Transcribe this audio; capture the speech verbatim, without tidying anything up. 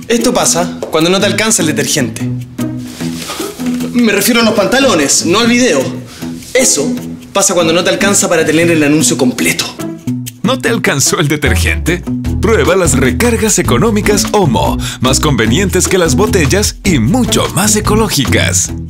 Esto pasa cuando no te alcanza el detergente. Me refiero a los pantalones, no al video. Eso pasa cuando no te alcanza para tener el anuncio completo. ¿No te alcanzó el detergente? Prueba las recargas económicas Omo, más convenientes que las botellas y mucho más ecológicas.